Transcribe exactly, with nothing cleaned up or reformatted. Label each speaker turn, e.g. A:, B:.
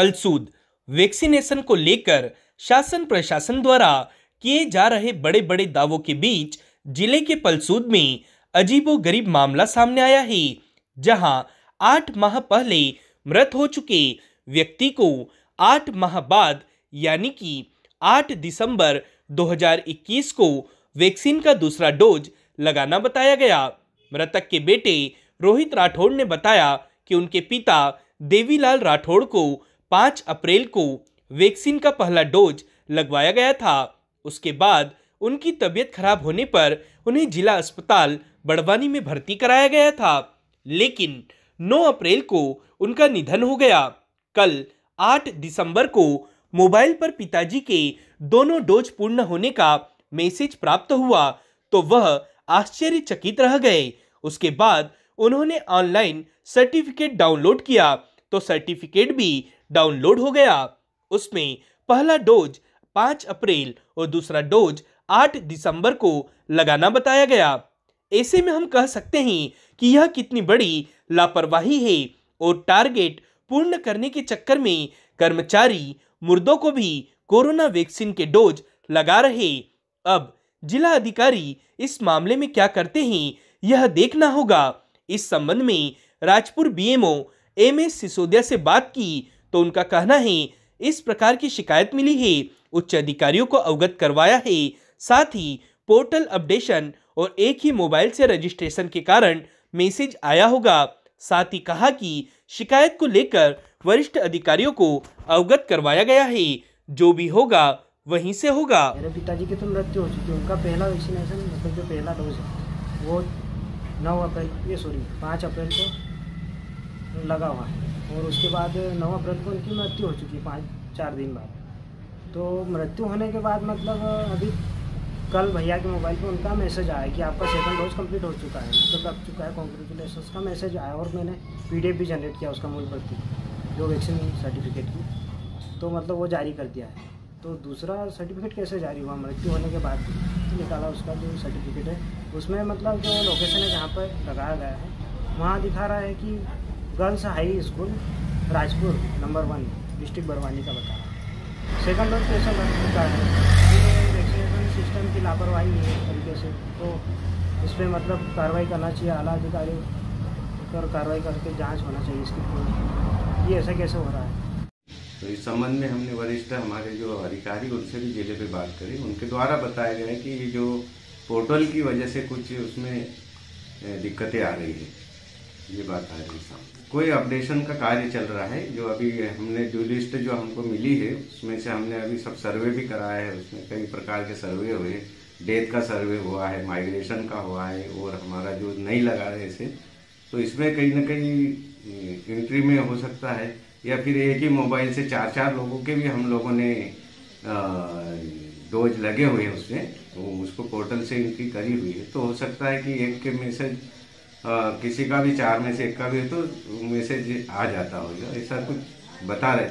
A: Palsud vaccination को लेकर शासन प्रशासन द्वारा किए जा रहे बड़े बड़े दावों के बीच जिले के पलसूद में अजीबोगरीब मामला सामने आया है, जहां आठ माह पहले मृत हो चुके व्यक्ति को आठ माह बाद यानी कि आठ दिसंबर दो हज़ार इक्कीस को वैक्सीन का दूसरा डोज लगाना बताया गया। मृतक के बेटे रोहित राठौड़ ने बताया कि उनके पिता देवीलाल राठौड़ को पाँच अप्रैल को वैक्सीन का पहला डोज लगवाया गया था। उसके बाद उनकी तबीयत खराब होने पर उन्हें जिला अस्पताल बड़वानी में भर्ती कराया गया था, लेकिन नौ अप्रैल को उनका निधन हो गया। कल आठ दिसंबर को मोबाइल पर पिताजी के दोनों डोज पूर्ण होने का मैसेज प्राप्त हुआ तो वह आश्चर्यचकित रह गए। उसके बाद उन्होंने ऑनलाइन सर्टिफिकेट डाउनलोड किया तो सर्टिफिकेट भी डाउनलोड हो गया। उसमें पहला डोज पाँच अप्रैल और दूसरा डोज आठ दिसंबर को लगाना बताया गया। ऐसे में हम कह सकते हैं कि यह कितनी बड़ी लापरवाही है और टारगेट पूर्ण करने के चक्कर में कर्मचारी मुर्दों को भी कोरोना वैक्सीन के डोज लगा रहे। अब जिला अधिकारी इस मामले में क्या करते हैं यह देखना होगा। इस संबंध में Rajpur BMO M S Sisodia से बात की तो उनका कहना है इस प्रकार की शिकायत मिली है, उच्च अधिकारियों को अवगत करवाया है, साथ ही पोर्टल अपडेशन और एक ही मोबाइल से रजिस्ट्रेशन के कारण मैसेज आया होगा। साथ ही कहा कि शिकायत को लेकर वरिष्ठ अधिकारियों को अवगत करवाया गया है, जो भी होगा वहीं से होगा।
B: मेरे पिताजी की तो मृत्यु हो चुकी है। उनका पहला वैक्सीनेशन मतलब जो पहला डोज है वो नौ अप्रैल ये सॉरी पाँच अप्रैल को लगा हुआ है और उसके बाद नौ अप्रैल को उनकी मृत्यु हो चुकी है पाँच चार दिन बाद। तो मृत्यु होने के बाद मतलब अभी कल भैया के मोबाइल पे उनका मैसेज आया कि आपका सेकंड डोज कंप्लीट हो चुका है, मतलब लग चुका है, कॉन्ग्रेचुलेशन का मैसेज आया और मैंने पीडीएफ भी जनरेट किया उसका मूल प्रति जो वैक्सीन सर्टिफिकेट की, तो मतलब वो जारी कर दिया है। तो दूसरा सर्टिफिकेट कैसे जारी हुआ मृत्यु होने के बाद निकाला उसका जो सर्टिफिकेट है, उसमें मतलब जो लोकेशन है जहाँ पर लगाया गया है वहाँ दिखा रहा है कि girls high school Rajpur number one district Barwani का बता रहा है। सेकंड डोज कैसा लग चुका है, वैक्सीनेशन सिस्टम की लापरवाही है एक तरीके से, तो इस पर मतलब कार्रवाई करना चाहिए, आला अधिकारी पर कार्रवाई करके जाँच होना चाहिए इसकी, ये ऐसा कैसे हो रहा है।
C: तो इस संबंध में हमने वरिष्ठ हमारे जो अधिकारी उनसे भी जिले पे बात करी। उनके द्वारा बताया गया है कि ये जो पोर्टल की वजह से कुछ उसमें दिक्कतें आ रही है, ये बात आ रही है। कोई अपडेशन का कार्य चल रहा है, जो अभी हमने जो लिस्ट जो हमको मिली है उसमें से हमने अभी सब सर्वे भी कराया है। उसमें कई प्रकार के सर्वे हुए, डेथ का सर्वे हुआ है, माइग्रेशन का हुआ है और हमारा जो नहीं लगा रहे इसे, तो इसमें कहीं ना कहीं एंट्री में हो सकता है या फिर एक ही मोबाइल से चार चार लोगों के भी हम लोगों ने डोज लगे हुए हैं उसमें, तो उसको पोर्टल से एंट्री करी हुई है। तो हो सकता है कि एक के मैसेज किसी का भी चार में से एक का भी हो तो मैसेज आ जाता होगा, ऐसा कुछ बता रहे।